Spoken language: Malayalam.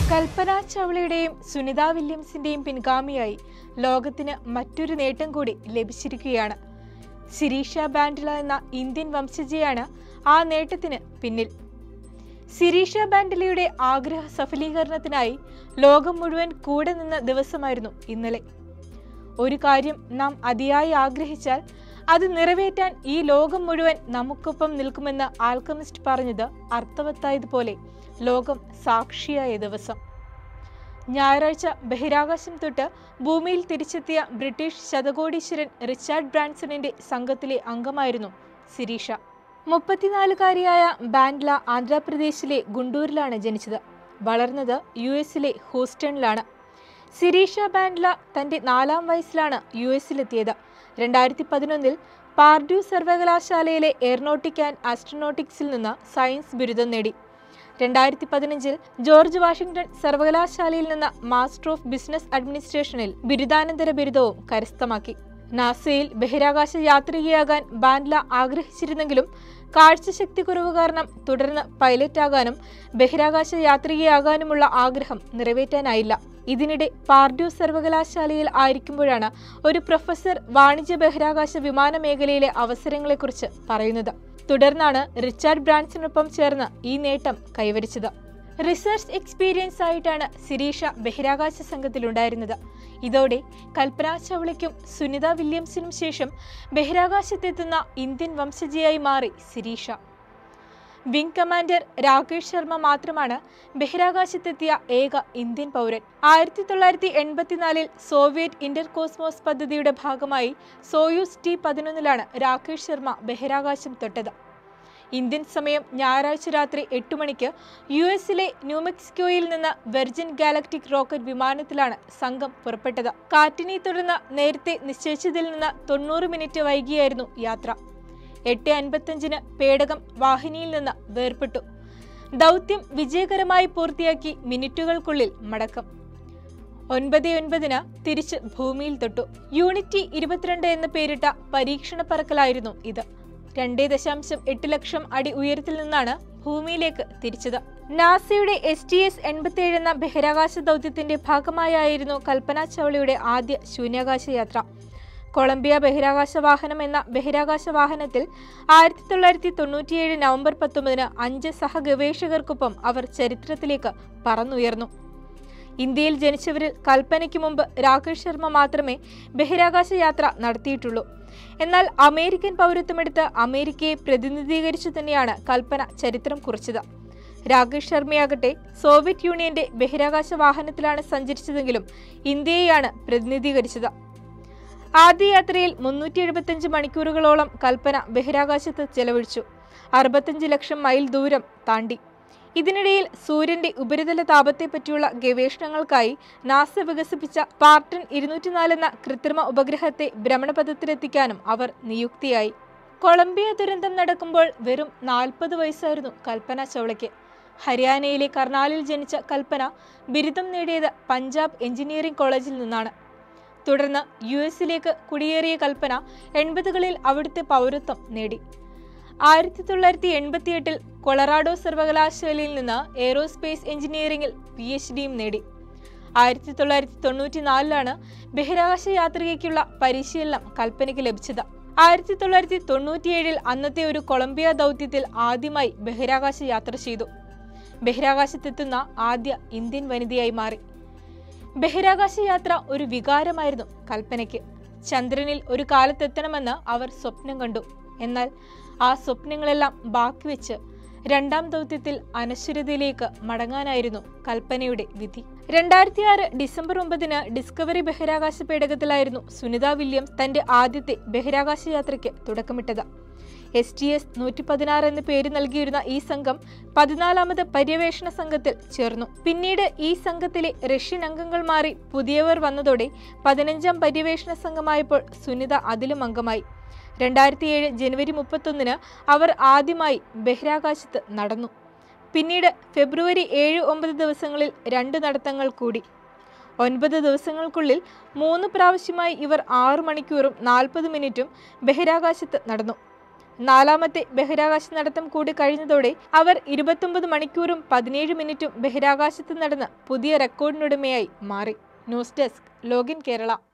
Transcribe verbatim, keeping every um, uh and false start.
കൽപ്പന ചൗളയുടെയും സുനിത വില്യംസിന്റെയും പിൻഗാമിയായി ലോകത്തിന് മറ്റൊരു നേട്ടം കൂടി ലഭിച്ചിരിക്കുകയാണ്. സിരീഷ ബാൻഡ്ല എന്ന ഇന്ത്യൻ വംശജയാണ് ആ നേട്ടത്തിന് പിന്നിൽ. സിരീഷ ബാൻഡ്ലയുടെ ആഗ്രഹ സഫലീകരണത്തിനായി ലോകം മുഴുവൻ കൂടെ നിന്ന ദിവസമായിരുന്നു ഇന്നലെ. ഒരു കാര്യം നാം അതിയായി ആഗ്രഹിച്ചാൽ അത് നിറവേറ്റാൻ ഈ ലോകം മുഴുവൻ നമുക്കൊപ്പം നിൽക്കുമെന്ന് ആൽക്കമിസ്റ്റ് പറഞ്ഞത് അർത്ഥവത്തായതുപോലെ ലോകം സാക്ഷിയായ ദിവസം. ഞായറാഴ്ച ബഹിരാകാശം തൊട്ട് ഭൂമിയിൽ തിരിച്ചെത്തിയ ബ്രിട്ടീഷ് ശതകോടീശ്വരൻ റിച്ചാർഡ് ബ്രാൻസണിന്റെ സംഘത്തിലെ അംഗമായിരുന്നു സിരീഷ. മുപ്പത്തിനാലുകാരിയായ ബാൻഡ്ല ആന്ധ്രാപ്രദേശിലെ ഗുണ്ടൂരിലാണ് ജനിച്ചത്. വളർന്നത് യു എസിലെ ഹൂസ്റ്റണിലാണ്. സിരീഷ ബാൻഡ്ല തന്റെ നാലാം വയസ്സിലാണ് യു എസിലെത്തിയത്. രണ്ടായിരത്തി പതിനൊന്നിൽ പാർഡ്യൂ സർവകലാശാലയിലെ എയറോനോട്ടിക് ആൻഡ് ആസ്ട്രോനോട്ടിക്സിൽ നിന്ന് സയൻസ് ബിരുദം നേടി. രണ്ടായിരത്തി പതിനഞ്ചിൽ ജോർജ് വാഷിംഗ്ടൺ സർവകലാശാലയിൽ നിന്ന് മാസ്റ്റർ ഓഫ് ബിസിനസ് അഡ്മിനിസ്ട്രേഷനിൽ ബിരുദാനന്തര ബിരുദവും കരസ്ഥമാക്കി. നാസയിൽ ബഹിരാകാശ യാത്രികയാകാൻ ബാൻഡ്ല ആഗ്രഹിച്ചിരുന്നെങ്കിലും കാഴ്ചശക്തി കുറവ് കാരണം തുടർന്ന് പൈലറ്റാകാനും ബഹിരാകാശ യാത്രികയാകാനുമുള്ള ആഗ്രഹം നിറവേറ്റാനായില്ല. ഇതിനിടെ പാർഡ്യൂ സർവകലാശാലയിൽ ആയിരിക്കുമ്പോഴാണ് ഒരു പ്രൊഫസർ വാണിജ്യ ബഹിരാകാശ വിമാന മേഖലയിലെ അവസരങ്ങളെക്കുറിച്ച് പറയുന്നത്. തുടർന്നാണ് റിച്ചാർഡ് ബ്രാൻസണിനൊപ്പം ചേർന്ന് ഈ നേട്ടം കൈവരിച്ചത്. റിസർച്ച് എക്സ്പീരിയൻസ് ആയിട്ടാണ് സിരീഷ ബഹിരാകാശ സംഘത്തിലുണ്ടായിരുന്നത്. ഇതോടെ കൽപ്പന ചൗളയ്ക്കും സുനിത വില്യംസിനും ശേഷം ബഹിരാകാശത്തെത്തുന്ന ഇന്ത്യൻ വംശജയായി മാറി സിരീഷ. വിംഗ് കമാൻഡർ രാകേഷ് ശർമ്മ മാത്രമാണ് ബഹിരാകാശത്തെത്തിയ ഏക ഇന്ത്യൻ പൗരൻ. ആയിരത്തി തൊള്ളായിരത്തി എൺപത്തിനാലിൽ സോവിയറ്റ് ഇന്റർ കോസ്മോസ് പദ്ധതിയുടെ ഭാഗമായി സോയൂസ് ടി പതിനൊന്നിലാണ് രാകേഷ് ശർമ്മ ബഹിരാകാശം തൊട്ടത്. ഇന്ത്യൻ സമയം ഞായറാഴ്ച രാത്രി എട്ട് മണിക്ക് യു എസിലെ ന്യൂമെക്സിക്കോയിൽ നിന്ന് വെർജിൻ ഗാലക്റ്റിക് റോക്കറ്റ് വിമാനത്തിലാണ് സംഘം പുറപ്പെട്ടത്. കാറ്റിനെ തുടർന്ന് നേരത്തെ നിശ്ചയിച്ചതിൽ നിന്ന് തൊണ്ണൂറ് മിനിറ്റ് വൈകിയായിരുന്നു യാത്ര. എട്ട് അൻപത്തഞ്ചിന് പേടകം വാഹിനിയിൽ നിന്ന് വേർപെട്ടു. ദൗത്യം വിജയകരമായി പൂർത്തിയാക്കി മിനിറ്റുകൾക്കുള്ളിൽ മടക്കം. ഒൻപത് ഒൻപതിന് തിരിച്ച് ഭൂമിയിൽ തൊട്ടു. യൂണിറ്റി ഇരുപത്തിരണ്ട് എന്ന് പേരിട്ട പരീക്ഷണ പറക്കലായിരുന്നു ഇത്. രണ്ടേ ദശാംശം എട്ട് ലക്ഷം അടി ഉയരത്തിൽ നിന്നാണ് ഭൂമിയിലേക്ക് തിരിച്ചത്. നാസയുടെ എസ് ടി എസ് എൺപത്തിയേഴ് എന്ന ബഹിരാകാശ ദൗത്യത്തിന്റെ ഭാഗമായായിരുന്നു കൽപ്പന ചൗളയുടെ ആദ്യ ശൂന്യാകാശ യാത്ര. കൊളംബിയ ബഹിരാകാശ വാഹനം എന്ന ബഹിരാകാശ വാഹനത്തിൽ ആയിരത്തി തൊള്ളായിരത്തി തൊണ്ണൂറ്റിയേഴ് നവംബർ പത്തൊമ്പതിന് അഞ്ച് സഹഗവേഷകർക്കൊപ്പം അവർ ചരിത്രത്തിലേക്ക് പറന്നുയർന്നു. ഇന്ത്യയിൽ ജനിച്ചവരിൽ കൽപ്പനയ്ക്ക് മുമ്പ് രാകേഷ് ശർമ്മ മാത്രമേ ബഹിരാകാശ യാത്ര നടത്തിയിട്ടുള്ളൂ. എന്നാൽ അമേരിക്കൻ പൗരത്വമെടുത്ത് അമേരിക്കയെ പ്രതിനിധീകരിച്ചു തന്നെയാണ് കൽപ്പന ചരിത്രം കുറിച്ചത്. രാകേഷ് ശർമ്മയാകട്ടെ സോവിയറ്റ് യൂണിയന്റെ ബഹിരാകാശ വാഹനത്തിലാണ് സഞ്ചരിച്ചതെങ്കിലും ഇന്ത്യയെയാണ് പ്രതിനിധീകരിച്ചത്. ആദ്യ യാത്രയിൽ മുന്നൂറ്റി എഴുപത്തിയഞ്ച് മണിക്കൂറുകളോളം കൽപ്പന ബഹിരാകാശത്ത് ചെലവഴിച്ചു. അറുപത്തിയഞ്ച് ലക്ഷം മൈൽ ദൂരം താണ്ടി. ഇതിനിടയിൽ സൂര്യന്റെ ഉപരിതല താപത്തെപ്പറ്റിയുള്ള ഗവേഷണങ്ങൾക്കായി നാസ വികസിപ്പിച്ച പാർട്ടൺ ഇരുന്നൂറ്റിനാല് എന്ന കൃത്രിമ ഉപഗ്രഹത്തെ ഭ്രമണപഥത്തിലെത്തിക്കാനും അവർ നിയുക്തിയായി. കൊളംബിയ ദുരന്തം നടക്കുമ്പോൾ വെറും നാൽപ്പത് വയസ്സായിരുന്നു കൽപ്പന ചൗളയ്ക്ക്. ഹരിയാനയിലെ കർണാലിൽ ജനിച്ച കൽപ്പന ബിരുദം നേടിയത് പഞ്ചാബ് എഞ്ചിനീയറിംഗ് കോളേജിൽ നിന്നാണ്. തുടർന്ന് യു എസിലേക്ക് കുടിയേറിയ കൽപ്പന എൺപതുകളിൽ അവിടുത്തെ പൗരത്വം നേടി. ആയിരത്തി തൊള്ളായിരത്തി എൺപത്തി എട്ടിൽ കൊളറാഡോ സർവകലാശാലയിൽ നിന്ന് എയ്റോസ്പേസ് എഞ്ചിനീയറിംഗിൽ പി എച്ച് ഡിയും നേടി. ആയിരത്തി തൊള്ളായിരത്തി തൊണ്ണൂറ്റി നാലിലാണ് ബഹിരാകാശ യാത്രികയ്ക്കുള്ള പരിശീലനം കൽപ്പനയ്ക്ക് ലഭിച്ചത്. ആയിരത്തി തൊള്ളായിരത്തി തൊണ്ണൂറ്റിയേഴിൽ അന്നത്തെ ഒരു കൊളംബിയ ദൗത്യത്തിൽ ആദ്യമായി ബഹിരാകാശ യാത്ര ചെയ്തു. ബഹിരാകാശത്തെത്തുന്ന ആദ്യ ഇന്ത്യൻ വനിതയായി മാറി. ബഹിരാകാശ യാത്ര ഒരു വികാരമായിരുന്നു കൽപ്പനയ്ക്ക്. ചന്ദ്രനിൽ ഒരു കാലത്തെത്തണമെന്ന് അവർ സ്വപ്നം കണ്ടു. എന്നാൽ ആ സ്വപ്നങ്ങളെല്ലാം ബാക്കിവെച്ച് രണ്ടാം ദൗത്യത്തിൽ അനശ്വരതയിലേക്ക് മടങ്ങാനായിരുന്നു കൽപ്പനയുടെ വിധി. രണ്ടായിരത്തി ആറ് ഡിസംബർ ഒമ്പതിന് ഡിസ്കവറി ബഹിരാകാശ പേടകത്തിലായിരുന്നു സുനിത വില്യംസ് തന്റെ ആദ്യത്തെ ബഹിരാകാശ യാത്രയ്ക്ക് തുടക്കമിട്ടത്. എസ് ടി എസ് നൂറ്റി പതിനാറ് എന്ന് പേര് നൽകിയിരുന്ന ഈ സംഘം പതിനാലാമത് പര്യവേഷണ സംഘത്തിൽ ചേർന്നു. പിന്നീട് ഈ സംഘത്തിലെ റഷ്യൻ അംഗങ്ങൾ മാറി പുതിയവർ വന്നതോടെ പതിനഞ്ചാം പര്യവേഷണ സംഘമായപ്പോൾ സുനിത അതിലും അംഗമായി. രണ്ടായിരത്തി ഏഴ് ജനുവരി മുപ്പത്തൊന്നിന് അവർ ആദ്യമായി ബഹിരാകാശത്ത് നടന്നു. പിന്നീട് ഫെബ്രുവരി ഏഴ് ഒമ്പത് ദിവസങ്ങളിൽ രണ്ട് നടത്തങ്ങൾ കൂടി. ഒൻപത് ദിവസങ്ങൾക്കുള്ളിൽ മൂന്ന് പ്രാവശ്യമായി ഇവർ ആറു മണിക്കൂറും നാൽപ്പത് മിനിറ്റും ബഹിരാകാശത്ത് നടന്നു. നാലാമത്തെ ബഹിരാകാശ നടത്തം കൂടി കഴിഞ്ഞതോടെ അവർ ഇരുപത്തൊമ്പത് മണിക്കൂറും പതിനേഴ് മിനിറ്റും ബഹിരാകാശത്ത് നടന്ന പുതിയ റെക്കോർഡിനുടമയായി മാറി. News desk login Kerala.